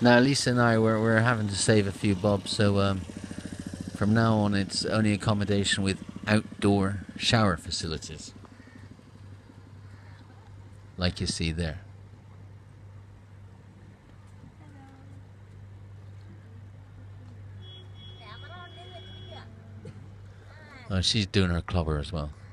Now, Lisa and I, we're having to save a few bob, so from now on it's only accommodation with outdoor shower facilities. Like you see there. Oh, she's doing her clobber as well.